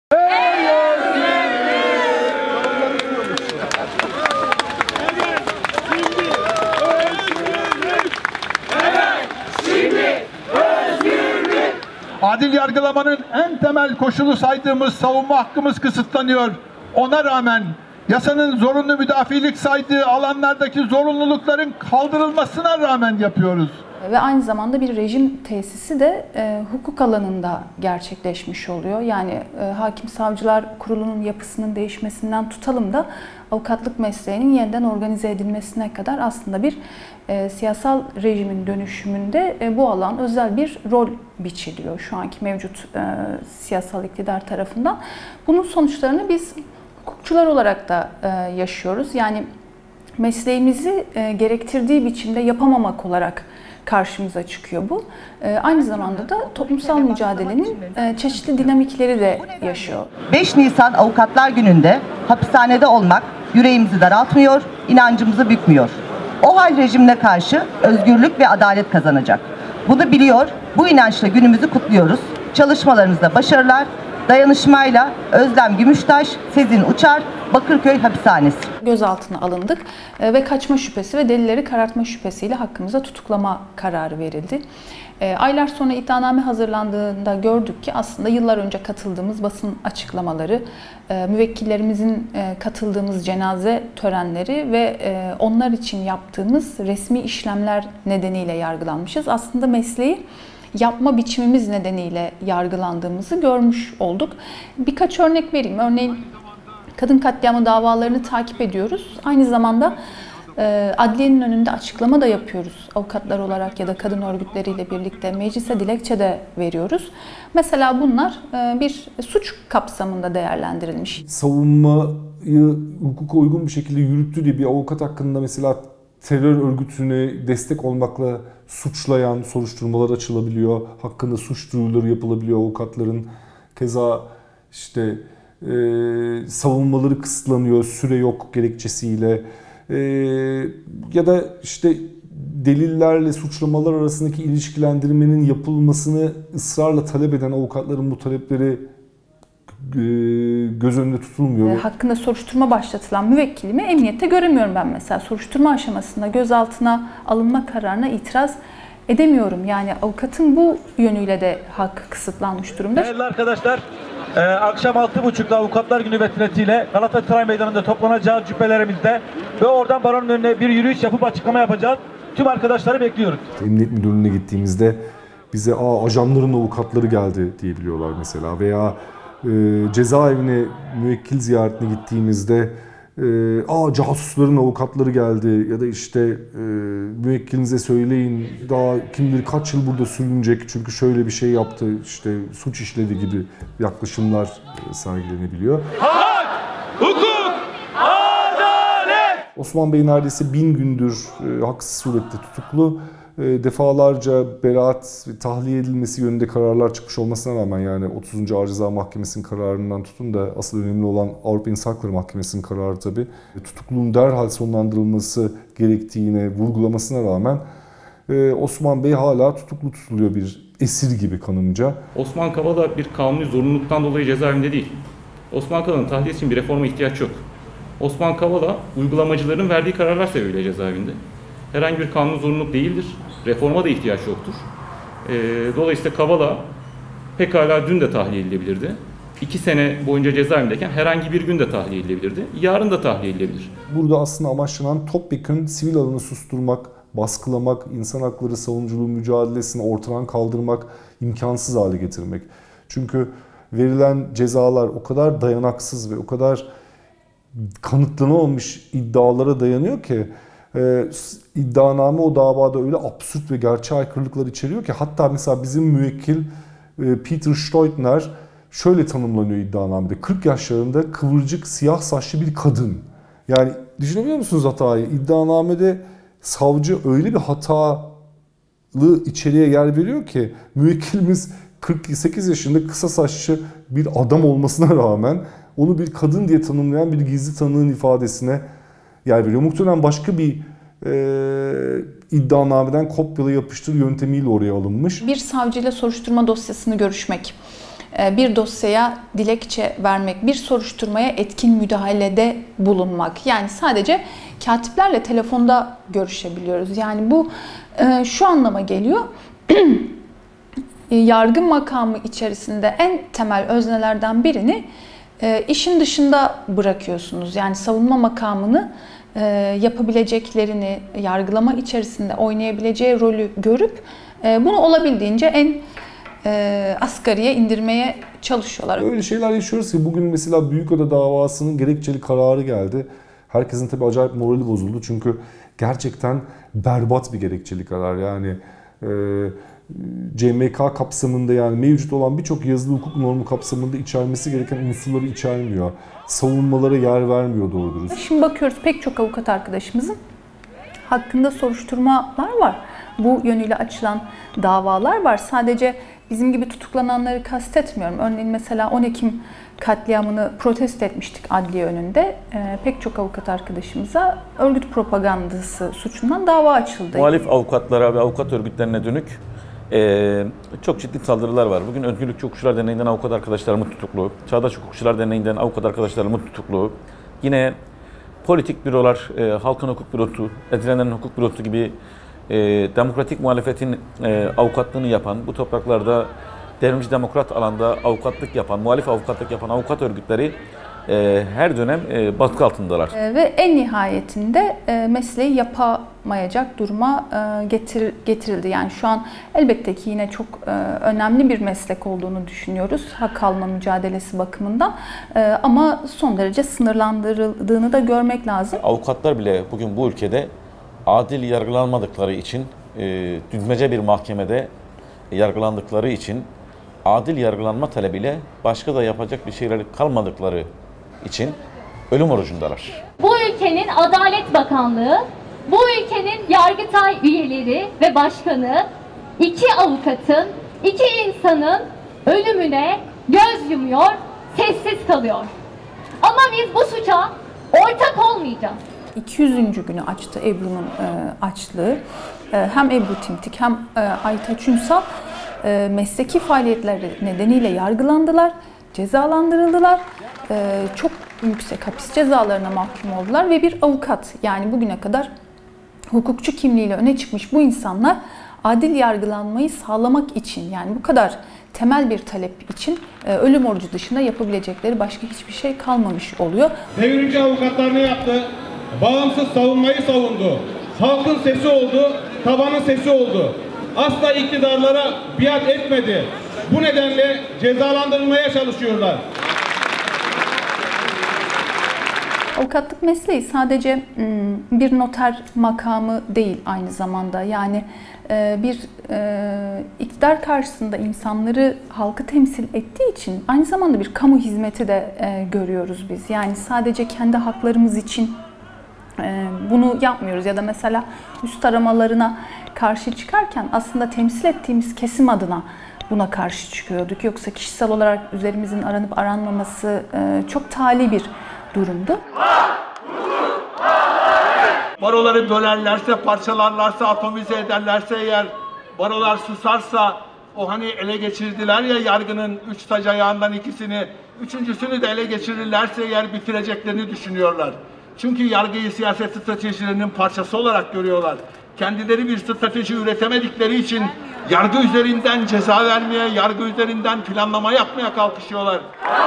Adil yargılamanın en temel koşulu saydığımız savunma hakkımız kısıtlanıyor. Ona rağmen yasanın zorunlu müdafilik saydığı alanlardaki zorunlulukların kaldırılmasına rağmen yapıyoruz. Ve aynı zamanda bir rejim tesisi de hukuk alanında gerçekleşmiş oluyor. Yani Hakim Savcılar Kurulu'nun yapısının değişmesinden tutalım da avukatlık mesleğinin yeniden organize edilmesine kadar aslında bir siyasal rejimin dönüşümünde bu alan özel bir rol biçiliyor şu anki mevcut siyasal iktidar tarafından. Bunun sonuçlarını biz hukukçular olarak da yaşıyoruz. Yani mesleğimizi gerektirdiği biçimde yapamamak olarak karşımıza çıkıyor bu. Aynı zamanda da toplumsal mücadelenin çeşitli dinamikleri de yaşıyor. 5 Nisan Avukatlar Günü'nde hapishanede olmak yüreğimizi daraltmıyor, inancımızı bükmüyor. O hal rejimine karşı özgürlük ve adalet kazanacak. Bunu biliyor, bu inançla günümüzü kutluyoruz. Çalışmalarınızda başarılar. Dayanışmayla Özlem Gümüştaş, Sezin Uçar, Bakırköy Hapishanesi. Gözaltına alındık ve kaçma şüphesi ve delilleri karartma şüphesiyle hakkımıza tutuklama kararı verildi. Aylar sonra iddianame hazırlandığında gördük ki aslında yıllar önce katıldığımız basın açıklamaları, müvekkillerimizin katıldığımız cenaze törenleri ve onlar için yaptığımız resmi işlemler nedeniyle yargılanmışız. Aslında mesleği yapma biçimimiz nedeniyle yargılandığımızı görmüş olduk. Birkaç örnek vereyim. Örneğin kadın katliamı davalarını takip ediyoruz. Aynı zamanda adliyenin önünde açıklama da yapıyoruz. Avukatlar olarak ya da kadın örgütleriyle birlikte meclise dilekçe de veriyoruz. Mesela bunlar bir suç kapsamında değerlendirilmiş. Savunmayı hukuka uygun bir şekilde yürüttü diye bir avukat hakkında mesela terör örgütüne destek olmakla suçlayan soruşturmalar açılabiliyor. Hakkında suç duyuruları yapılabiliyor avukatların. Keza işte savunmaları kısıtlanıyor, süre yok gerekçesiyle. Ya da işte delillerle suçlamalar arasındaki ilişkilendirmenin yapılmasını ısrarla talep eden avukatların bu talepleri göz önünde tutulmuyor. Hakkında soruşturma başlatılan müvekkilimi emniyette göremiyorum ben mesela. Soruşturma aşamasında gözaltına alınma kararına itiraz edemiyorum. Yani avukatın bu yönüyle de hakkı kısıtlanmış durumda. Değerli arkadaşlar, akşam 6.30'da Avukatlar Günü vesilesiyle Galatasaray Meydanı'nda toplanacağız cübbelerimizde ve oradan baronun önüne bir yürüyüş yapıp açıklama yapacağız. Tüm arkadaşları bekliyoruz. Emniyet müdürlüğüne gittiğimizde bize ajanların avukatları geldi diyebiliyorlar mesela veya cezaevine müvekkil ziyaretine gittiğimizde casusların avukatları geldi ya da işte müvekkilinize söyleyin daha kim bilir kaç yıl burada sürünecek çünkü şöyle bir şey yaptı işte suç işledi gibi yaklaşımlar sergilenebiliyor. Hak, hukuk, adalet! Osman Bey neredeyse 1000 gündür haksız surette tutuklu. Defalarca beraat ve tahliye edilmesi yönünde kararlar çıkmış olmasına rağmen yani 30. Ağır Ceza Mahkemesi'nin kararından tutun da asıl önemli olan Avrupa İnsan Hakları Mahkemesi'nin kararı tabii. Tutukluluğun derhal sonlandırılması gerektiğine vurgulamasına rağmen Osman Bey hala tutuklu tutuluyor bir esir gibi kanımca. Osman Kavala bir kanuni zorunluluktan dolayı cezaevinde değil. Osman Kavala'nın tahliye için bir reforma ihtiyaç yok. Osman Kavala uygulamacıların verdiği kararlar sebebiyle cezaevinde. Herhangi bir kanun zorunluluk değildir. Reforma da ihtiyaç yoktur. Dolayısıyla Kavala pekala dün de tahliye edilebilirdi. 2 sene boyunca cezaevindeyken herhangi bir gün de tahliye edilebilirdi. Yarın da tahliye edilebilir. Burada aslında amaçlanan topyekün sivil alanı susturmak, baskılamak, insan hakları savunuculuğu mücadelesini ortadan kaldırmak, imkansız hale getirmek. Çünkü verilen cezalar o kadar dayanaksız ve o kadar kanıtlanamamış iddialara dayanıyor ki iddianame o davada öyle absürt ve gerçeğe aykırılıklar içeriyor ki hatta mesela bizim müvekkil Peter Steutner şöyle tanımlanıyor iddianamede. 40 yaşlarında kıvırcık siyah saçlı bir kadın. Yani düşünebiliyor musunuz hatayı? İddianamede savcı öyle bir hatalı içeriğe yer veriyor ki müvekkilimiz 48 yaşında kısa saçlı bir adam olmasına rağmen onu bir kadın diye tanımlayan bir gizli tanığın ifadesine yer veriyor. Muhtemelen başka bir iddianameden kopyala yapıştır yöntemiyle oraya alınmış. Bir savcıyla soruşturma dosyasını görüşmek bir dosyaya dilekçe vermek, bir soruşturmaya etkin müdahalede bulunmak. Yani sadece katiplerle telefonda görüşebiliyoruz. Yani bu şu anlama geliyor. Yargı makamı içerisinde en temel öznelerden birini işin dışında bırakıyorsunuz. Yani savunma makamını yapabileceklerini, yargılama içerisinde oynayabileceği rolü görüp bunu olabildiğince en asgariye indirmeye çalışıyorlar. Öyle şeyler yaşıyoruz ki bugün mesela Büyükada davasının gerekçeli kararı geldi. Herkesin tabii acayip morali bozuldu çünkü gerçekten berbat bir gerekçeli karar. Yani CMK kapsamında, yani mevcut olan birçok yazılı hukuk normu kapsamında içermesi gereken unsurları içermiyor. Savunmalara yer vermiyor doğru dürüst. Şimdi bakıyoruz, pek çok avukat arkadaşımızın hakkında soruşturmalar var. Bu yönüyle açılan davalar var. Sadece bizim gibi tutuklananları kastetmiyorum. Örneğin mesela 10 Ekim katliamını protesto etmiştik adliye önünde. Pek çok avukat arkadaşımıza örgüt propagandası suçundan dava açıldı. Muhalif avukatlara ve avukat örgütlerine dönük çok ciddi saldırılar var. Bugün Özgürlükçü Hukukçular Derneği'nden avukat arkadaşlarımız tutuklu. Çağdaş Hukukçular Derneği'nden avukat arkadaşlarımız tutuklu. Yine politik bürolar, Halkın Hukuk Bürosu, Edilenlerin Hukuk Bürosu gibi demokratik muhalefetin avukatlığını yapan, bu topraklarda devrimci demokrat alanda avukatlık yapan, muhalif avukatlık yapan avukat örgütleri her dönem baskı altındalar. Ve en nihayetinde mesleği yapamayacak duruma getirildi. Yani şu an elbette ki yine çok önemli bir meslek olduğunu düşünüyoruz hak alma mücadelesi bakımından. Ama son derece sınırlandırıldığını da görmek lazım. Avukatlar bile bugün bu ülkede adil yargılanmadıkları için, düzmece bir mahkemede yargılandıkları için, adil yargılanma talebiyle başka da yapacak bir şeyleri kalmadıkları için ölüm orucundalar. Bu ülkenin Adalet Bakanlığı, bu ülkenin Yargıtay üyeleri ve başkanı 2 avukatın, 2 insanın ölümüne göz yumuyor, sessiz kalıyor. Ama biz bu suça ortak olmayacağız. 200. günü açtı Ebru'nun açlığı. Hem Ebru Timtik hem Aytaç Ünsal mesleki faaliyetleri nedeniyle yargılandılar, cezalandırıldılar. Çok yüksek hapis cezalarına mahkum oldular ve bir avukat, yani bugüne kadar hukukçu kimliğiyle öne çıkmış bu insanlar adil yargılanmayı sağlamak için, yani bu kadar temel bir talep için ölüm orucu dışında yapabilecekleri başka hiçbir şey kalmamış oluyor. Devrimci avukatlar ne yaptı? Bağımsız savunmayı savundu. Halkın sesi oldu, tabanın sesi oldu. Asla iktidarlara biat etmedi. Bu nedenle cezalandırılmaya çalışıyorlar. Avukatlık mesleği sadece bir noter makamı değil aynı zamanda. Yani bir iktidar karşısında insanları, halkı temsil ettiği için aynı zamanda bir kamu hizmeti de görüyoruz biz. Yani sadece kendi haklarımız için bunu yapmıyoruz ya da mesela üst aramalarına karşı çıkarken aslında temsil ettiğimiz kesim adına buna karşı çıkıyorduk. Yoksa kişisel olarak üzerimizin aranıp aranmaması çok tali bir durumdu. Baroları bölerlerse, parçalarlarsa, atomize ederlerse eğer, barolar susarsa, o hani ele geçirdiler ya yargının 3 taç ayağından 2'sini, 3.'sünü de ele geçirirlerse eğer bitireceklerini düşünüyorlar. Çünkü yargıyı siyaset stratejilerinin parçası olarak görüyorlar. Kendileri bir strateji üretemedikleri için yargı üzerinden ceza vermeye, yargı üzerinden planlama yapmaya kalkışıyorlar.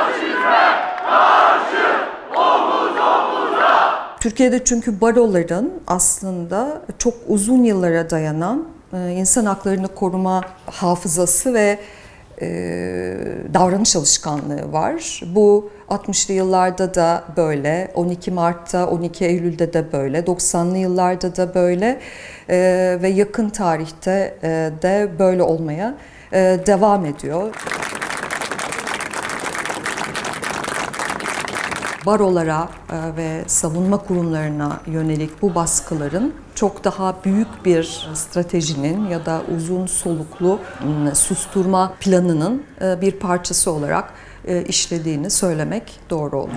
Türkiye'de çünkü baroların aslında çok uzun yıllara dayanan insan haklarını koruma hafızası ve davranış alışkanlığı var. Bu 60'lı yıllarda da böyle, 12 Mart'ta, 12 Eylül'de de böyle, 90'lı yıllarda da böyle ve yakın tarihte de böyle olmaya devam ediyor. Barolara ve savunma kurumlarına yönelik bu baskıların çok daha büyük bir stratejinin ya da uzun soluklu susturma planının bir parçası olarak işlediğini söylemek doğru olur.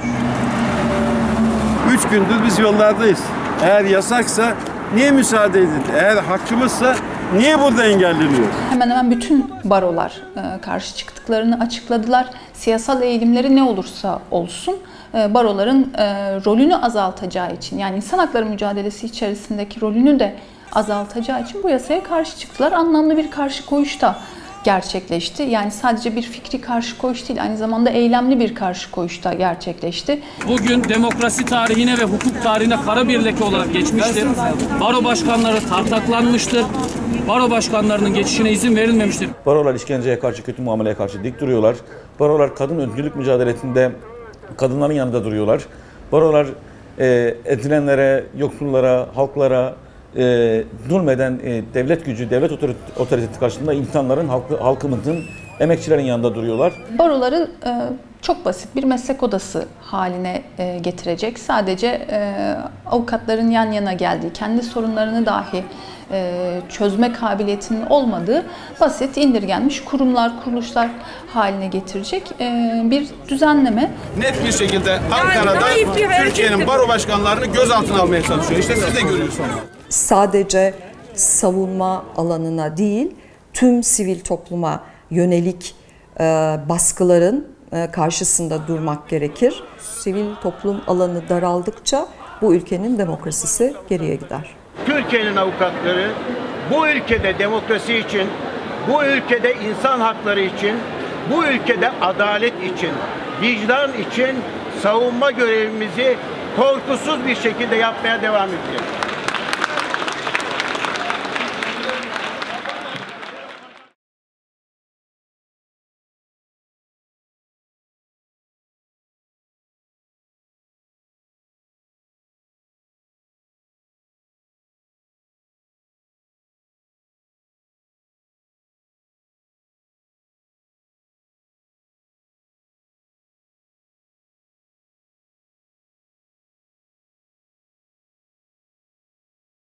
3 gündür biz yollardayız. Eğer yasaksa niye müsaade edin? Eğer hakkımızsa niye burada engelleniyor? Hemen hemen bütün barolar karşı çıktıklarını açıkladılar. Siyasal eğilimleri ne olursa olsun baroların rolünü azaltacağı için, yani insan hakları mücadelesi içerisindeki rolünü de azaltacağı için bu yasaya karşı çıktılar. Anlamlı bir karşı koyuş da gerçekleşti. Yani sadece bir fikri karşı koyuş değil, aynı zamanda eylemli bir karşı koyuş da gerçekleşti. Bugün demokrasi tarihine ve hukuk tarihine kara bir leke olarak geçmiştir. Baro başkanları tartaklanmıştır. Baro başkanlarının geçişine izin verilmemiştir. Barolar işkenceye karşı, kötü muameleye karşı dik duruyorlar. Barolar kadın özgürlük mücadelesinde kadınların yanında duruyorlar. Barolar edilenlere, yoksullara, halklara zulmeden devlet gücü, devlet otoritesi karşısında insanların, halkımızın, emekçilerin yanında duruyorlar. Baroları çok basit bir meslek odası haline getirecek. Sadece avukatların yan yana geldiği, kendi sorunlarını dahi çözme kabiliyetinin olmadığı basit, indirgenmiş kurumlar, kuruluşlar haline getirecek bir düzenleme. Net bir şekilde Ankara'da Türkiye'nin baro başkanlarını gözaltına almaya çalışıyor. İşte siz de görüyorsunuz. Sadece savunma alanına değil, tüm sivil topluma yönelik baskıların karşısında durmak gerekir. Sivil toplum alanı daraldıkça bu ülkenin demokrasisi geriye gider. Türkiye'nin avukatları bu ülkede demokrasi için, bu ülkede insan hakları için, bu ülkede adalet için, vicdan için savunma görevimizi korkusuz bir şekilde yapmaya devam edeceğiz.